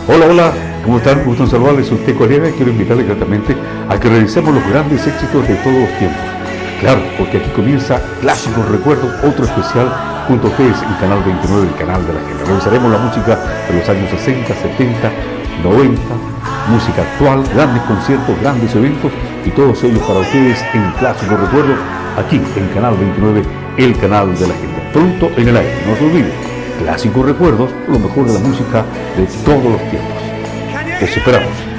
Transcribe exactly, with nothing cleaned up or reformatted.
Hola, hola, ¿cómo están? Gusto en saludarles, soy usted colega y quiero invitarles gratamente a que revisemos los grandes éxitos de todos los tiempos. Claro, porque aquí comienza Clásicos Recuerdos, otro especial junto a ustedes en Canal veintinueve, el canal de la gente. Revisaremos la música de los años sesenta, setenta, noventa, música actual, grandes conciertos, grandes eventos y todos ellos para ustedes en Clásicos Recuerdos, aquí en Canal veintinueve, el canal de la gente. Pronto en el aire, no se olviden, Clásicos Recuerdos, lo mejor de la música de todos los tiempos. Los esperamos.